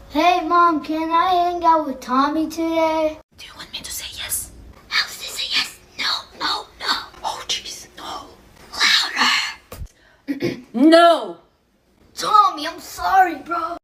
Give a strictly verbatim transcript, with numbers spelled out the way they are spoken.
Hey, Mom, can I hang out with Tommy today? Do you want me to say yes? How does it say yes? No, no, no. Oh, jeez, no. Louder. No! Tommy, I'm sorry, bro.